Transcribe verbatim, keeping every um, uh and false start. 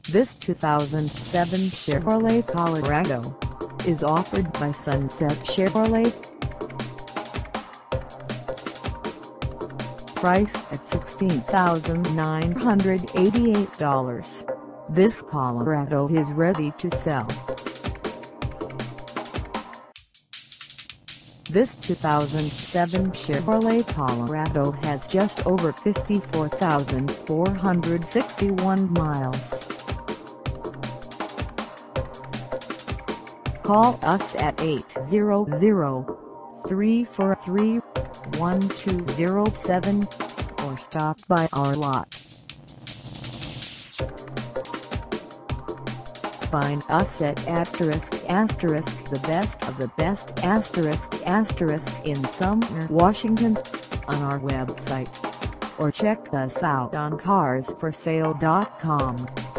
This two thousand seven Chevrolet Colorado is offered by Sunset Chevrolet. Price at sixteen thousand nine hundred eighty-eight dollars. This Colorado is ready to sell. This two thousand seven Chevrolet Colorado has just over fifty-four thousand four hundred sixty-one miles. Call us at eight hundred, three four three, one two zero seven or stop by our lot. Find us at asterisk asterisk the best of the best asterisk asterisk in Sumner, Washington on our website, or check us out on cars for sale dot com.